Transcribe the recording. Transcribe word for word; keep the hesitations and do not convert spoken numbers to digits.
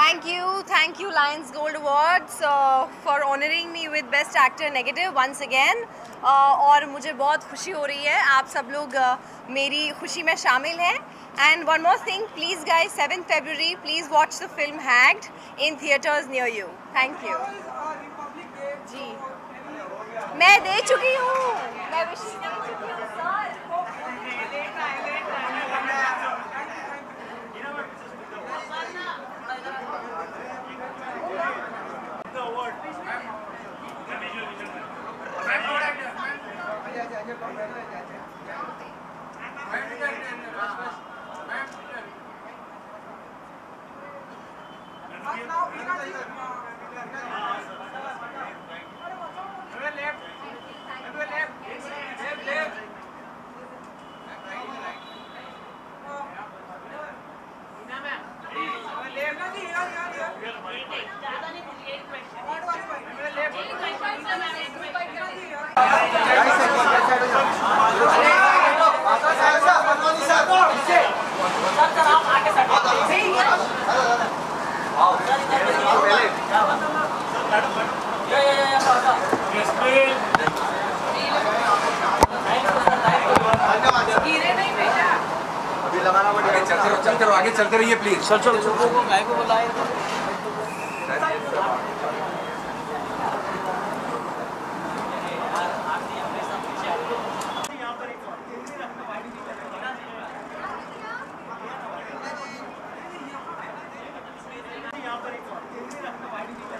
Thank you, thank you Lions Gold Awards uh, for honoring me with Best Actor Negative once again. uh, और मुझे बहुत खुशी हो रही है, आप सब लोग uh, मेरी खुशी में शामिल हैं. And one more thing, please guys, seventh February, please watch the film Hacked in theaters near you. Thank you. जी, मैं दे चुकी हूँ, मैं विश कर चुकी हूँ सर. चलते रहो, आगे चलते रहिए प्लीज. चल चल चल गाय को बुलाए. यहाँ पर एक